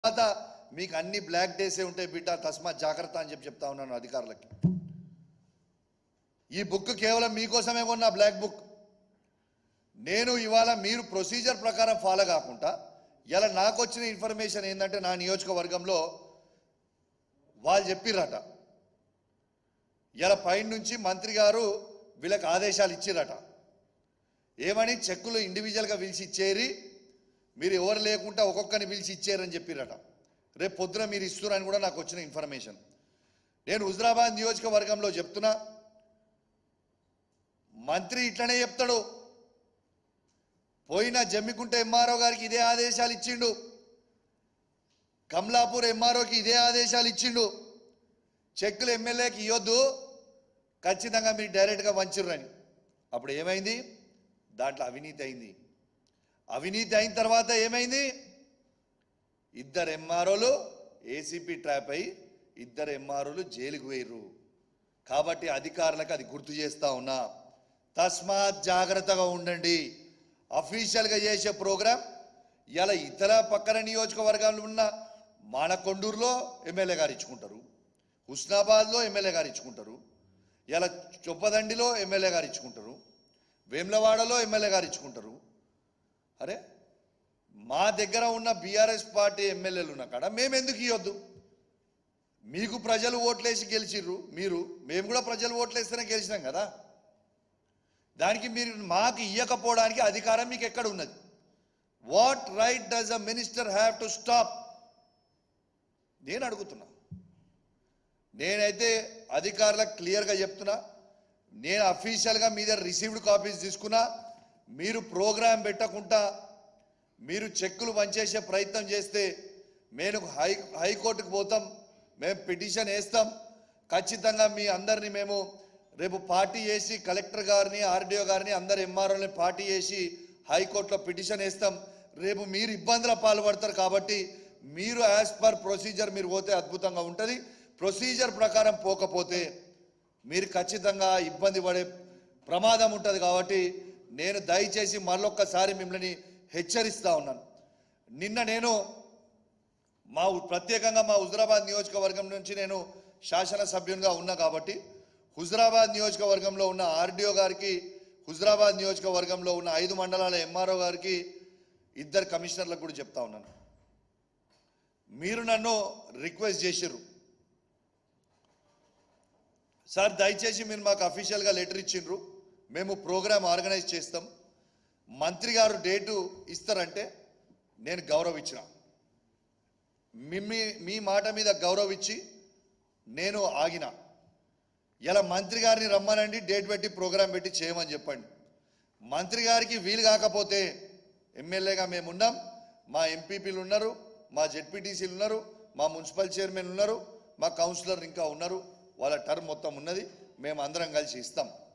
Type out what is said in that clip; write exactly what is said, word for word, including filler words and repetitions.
తర్వాత మీకు అన్ని బ్లాక్ డేసే ఉంటాయి బిడ్డ, తస్మా జాగ్రత్త అని చెప్పి చెప్తా ఉన్నాను అధికారులకి. ఈ బుక్ కేవలం మీకోసమే కొన్న బ్లాక్ బుక్. నేను ఇవాళ మీరు ప్రొసీజర్ ప్రకారం ఫాలో కాకుండా ఇలా నాకు వచ్చిన ఇన్ఫర్మేషన్ ఏంటంటే నా నియోజకవర్గంలో వాళ్ళు చెప్పిర్రట, ఇలా పైన నుంచి మంత్రి గారు వీళ్ళకి ఆదేశాలు ఇచ్చిరట. ఏమని చెక్కులు ఇండివిజువల్గా పిలిచి ఇచ్చేరి, మీరు ఎవరు లేకుండా ఒక్కొక్కరిని పిలిచి ఇచ్చారని చెప్పిరట. రేపు పొద్దున మీరు ఇస్తున్నారని కూడా నాకు వచ్చిన ఇన్ఫర్మేషన్. నేను హుజరాబాద్ నియోజకవర్గంలో చెప్తున్నా, మంత్రి ఇట్లనే చెప్తాడు. పోయిన జమ్మికుంట ఎంఆర్ఓ గారికి ఇదే ఆదేశాలు ఇచ్చిండు, కమలాపూర్ ఎంఆర్ఓకి ఇదే ఆదేశాలు ఇచ్చిండు. చెక్కులు ఎమ్మెల్యేకి ఇవ్వద్దు, ఖచ్చితంగా మీరు డైరెక్ట్గా వంచిర్రని. అప్పుడు ఏమైంది? దాంట్లో అవినీతి అయింది. అవినీతి అయిన తర్వాత ఏమైంది? ఇద్దరు ఎంఆర్ఓలు ఏసీపీ ట్రాప్ అయి ఇద్దరు ఎంఆర్ఓలు జైలుకు పోయిర్రు. కాబట్టి అధికారులకు అది గుర్తు చేస్తా ఉన్నా, తస్మాత్ జాగ్రత్తగా ఉండండి. అఫీషియల్గా చేసే ప్రోగ్రాం ఇలా ఇతర పక్కన నియోజకవర్గాలు ఉన్న మానకొండూరులో ఎమ్మెల్యే గారు ఇచ్చుకుంటారు, హుస్నాబాద్లో ఎమ్మెల్యే గారు ఇచ్చుకుంటారు, ఇలా చొప్పదండిలో ఎమ్మెల్యే గారు ఇచ్చుకుంటారు, వేములవాడలో ఎమ్మెల్యే గారు ఇచ్చుకుంటారు. అరే మా దగ్గర ఉన్న బీఆర్ఎస్ పార్టీ ఎమ్మెల్యేలు ఉన్న కాడ మేము ఎందుకు ఇవ్వద్దు? మీకు ప్రజలు ఓట్లేసి గెలిచిర్రు, మీరు మేము కూడా ప్రజలు ఓట్లేస్తేనే గెలిచినాం కదా. దానికి మీరు మాకు ఇవ్వకపోవడానికి అధికారం మీకు ఎక్కడ ఉన్నది? What right does a minister have to stop? నేను అడుగుతున్నా. నేనైతే అధికారులకు క్లియర్గా చెప్తున్నా, నేను అఫీషియల్గా మీ దగ్గర రిసీవ్డ్ కాపీస్ తీసుకున్నా. మీరు ప్రోగ్రాం పెట్టకుండా మీరు చెక్కులు పంచేసే ప్రయత్నం చేస్తే మేము హై హైకోర్టుకు పోతాం, మేము పిటిషన్ వేస్తాం. ఖచ్చితంగా మీ అందరినీ మేము రేపు పార్టీ చేసి కలెక్టర్ గారిని ఆర్డీఓ గారిని అందరు ఎంఆర్ఓని పార్టీ చేసి హైకోర్టులో పిటిషన్ వేస్తాం. రేపు మీరు ఇబ్బందుల పాల్పడతారు. కాబట్టి మీరు యాజ్ పర్ ప్రొసీజర్ మీరు పోతే అద్భుతంగా ఉంటుంది. ప్రొసీజర్ ప్రకారం పోకపోతే మీరు ఖచ్చితంగా ఇబ్బంది పడే ప్రమాదం ఉంటుంది. కాబట్టి నేను దయచేసి మరొక్కసారి మిమ్మల్ని హెచ్చరిస్తూ ఉన్నాను. నిన్న నేను మా ప్రత్యేకంగా మా హుజరాబాద్ నియోజకవర్గం నుంచి నేను శాసనసభ్యునిగా ఉన్నా కాబట్టి హుజరాబాద్ నియోజకవర్గంలో ఉన్న ఆర్డీఓ గారికి, హుజరాబాద్ నియోజకవర్గంలో ఉన్న ఐదు మండలాల ఎంఆర్ఓ గారికి, ఇద్దరు కమిషనర్లకు కూడా చెప్తా ఉన్నాను. మీరు నన్ను రిక్వెస్ట్ చేసిర్రు, సార్ దయచేసి మీరు మాకు అఫీషియల్గా లెటర్ ఇచ్చిండ్రు, మేము ప్రోగ్రామ్ ఆర్గనైజ్ చేస్తాం, మంత్రి గారు డేటు ఇస్తారంటే నేను గౌరవించిన. మీ మీ మాట మీద గౌరవించి నేను ఆగిన. ఇలా మంత్రి గారిని రమ్మనండి, డేట్ పెట్టి ప్రోగ్రాం పెట్టి చేయమని చెప్పండి. మంత్రి గారికి వీలు కాకపోతే ఎమ్మెల్యేగా మేము ఉన్నాం, మా ఎంపీపీలు ఉన్నారు, మా జెడ్పీటీసీలు ఉన్నారు, మా మున్సిపల్ చైర్మన్ ఉన్నారు, మా కౌన్సిలర్ ఇంకా ఉన్నారు, వాళ్ళ టర్మ్ మొత్తం ఉన్నది, మేము అందరం కలిసి ఇస్తాం.